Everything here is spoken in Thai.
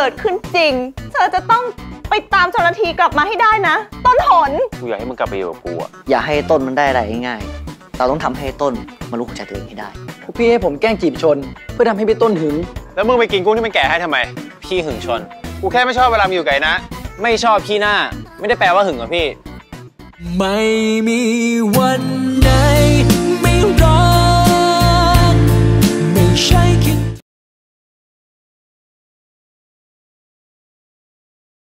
ดขึ้นจริงเธอจะต้องไปตามชลทีกลับมาให้ได้นะต้นหนกูอยากให้มึงกลับไปอยู่กับกูอะอย่าให้ต้นมันได้อะไรง่ายๆเราต้องทำให้ต้นมันรู้หัวใจตัวเองให้ได้พวกพี่ให้ผมแกล้งจีบชนเพื่อทำให้พี่ต้นหึงแล้วมึงไปกินกุ้งที่มันแก่ให้ทำไมพี่หึงชนกูแค่ไม่ชอบเวลามึงอยู่ไกลนะไม่ชอบขี้หน้าไม่ได้แปลว่าหึงกับพี่ไม่มีวัน